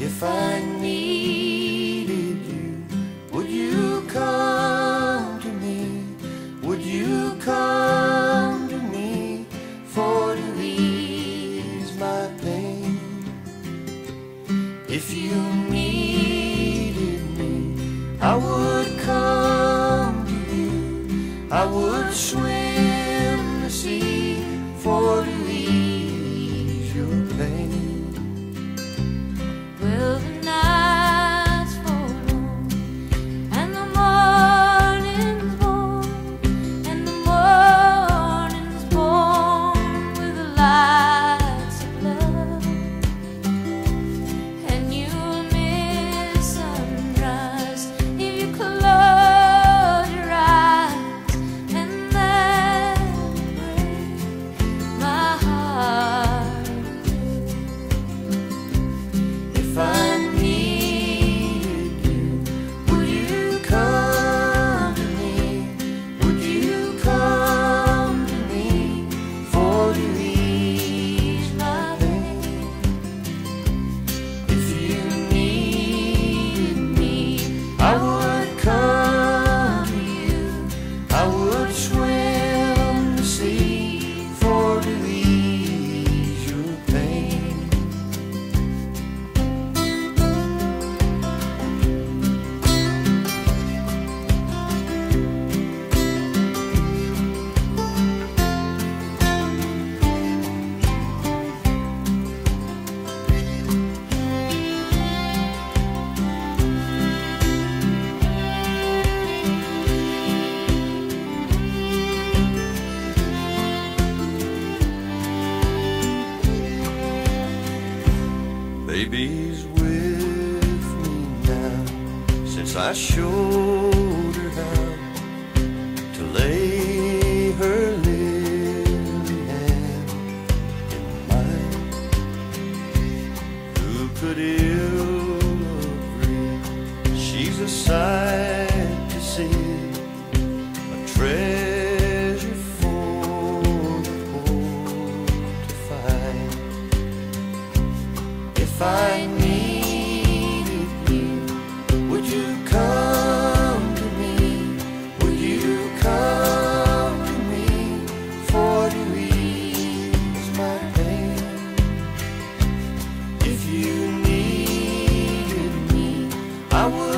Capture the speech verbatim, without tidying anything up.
If I needed you, would you come to me? Would you come to me for to ease my pain? If you needed me, I would come to you. I would swim the sea for to ease your pain. Well, the night's fall long and the morning's born, and the morning's born with the lights of love, and you'll miss sunrise if you close your eyes, and that will break my heart. If I needed you, would you come to me? Would you come to me for to ease my pain? If you needed me, I would come to you. I would swim the sea for to ease your pain. Baby's with me now, since I showed her how to lay her lily hand in mine. Who could ill agree? She's a sight to see, a treasure for the poor to find. If I needed you, would you come to me? Would you come to me for to ease my pain? If you needed me, I would